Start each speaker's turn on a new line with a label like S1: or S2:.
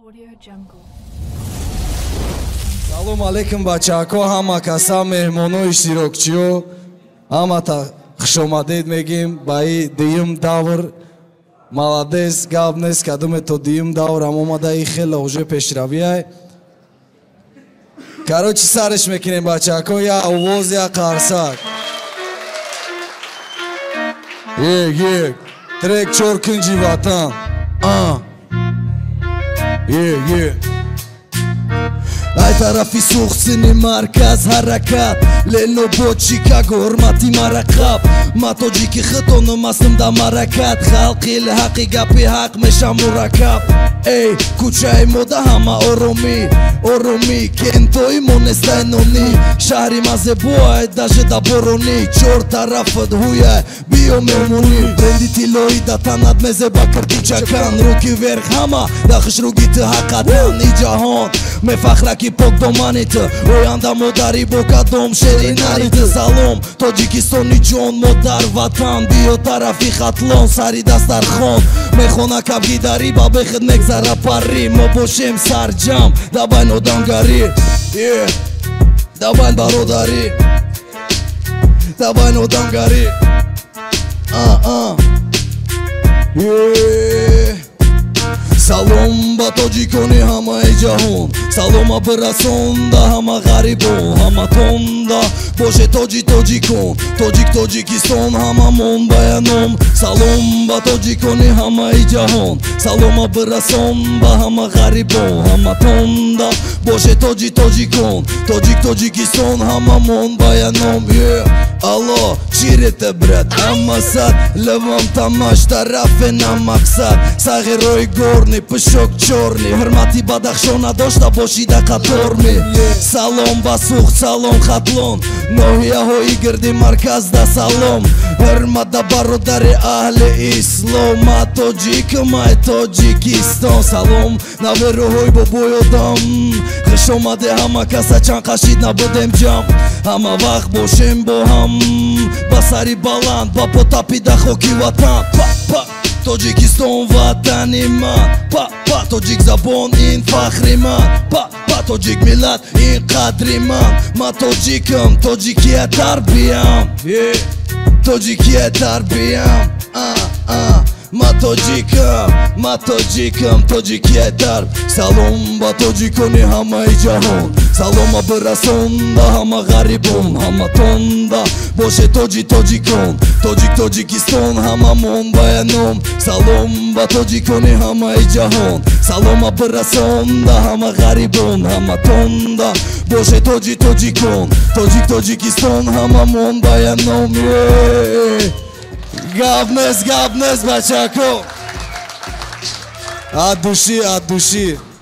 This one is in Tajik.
S1: Салом алейкум бачаҳако, ҳама каса меҳмонои иштирокчиё, ҳамата хушомадед мегем ба ин дуюм давр. Маладес, гап нест, кадуме то дуюм даврам омада, ин хеле уже пешравиай. Короче, сариш мекунем бачаҳако, я овоз, я қарсак. Ек, трек чор кунҷи ватан. Ай тарафи сухсини марказ ҳаракат Ленобод Чикаго ҳурмати марақаб ма тоҷики хитоным астм да маракат халқи ил ҳақи гапи ҳақ мешам мураккаб эй кӯчаи мода ҳама ороми кентои монестай нони шаҳри мазебоай дажеда борони чор тарафат ҳуяй биё меҳмонӣ бренди тиллои да танат мезеба карди чакан руки верх ҳама да хушругити ҳақатан и ҷаҳон мефахраки покдоманит оянда модари бо кадом шери нарит салом тоҷикистони ҷон модар ватан биё тарафи хатлон сари дастархон мехона кавгидари ба бехид мегзара пари мо бошем сарҷам дабайн одамгарӣ дабайн бародарӣ дабайн одамгарӣ салом ба тоҷикони ҳамаи ҷаҳон салома бирасон да ҳама ғарибон ҳаматонда боше тоҷикон тоҷикистон ҳамамон баяном салом ба тоҷикони ҳамаи ҷаҳон салома бирасон ба ҳама ғарибон ҳаматонда боше тоҷикон тоҷикистон ҳамамон баяном алло чирете брат ҳамасад левам тамаш тарафе на мақсад сағи рои горни пӯшок чорни ҳурмати бадахшона дошта бошида қаторми салом ба сухт салом хатлон ноҳияҳои гирди марказ да салом ҳурмат да бародари аҳли ислом ма тоҷикам ай тоҷикистон салом навероҳои бобои одам хушомаде ҳама каса чанд қашид набудем ҷам ҳама вақт бошем бо ҳам ба сари баланд ба потапи да хоки ватан тоҷикистон ватани ман тоҷик забон ин фахри ман тоҷик миллат ин қадри ман ма тоҷикам тоҷикия тарбиям ма тоҷикам тоҷикия тарб салом ба тоҷикони ҳамаи ҷаҳон салома бирасон да ҳама ғарибон ҳаматонда боше тоҷикон тоҷикистон ҳамамон баяном салом ба тоҷикони ҳамаи ҷаҳон салома бирасон да ҳама ғарибон ҳаматонда боше тоҷикон тоҷикистон ҳамамон баяном гап нест бачаҳако ад души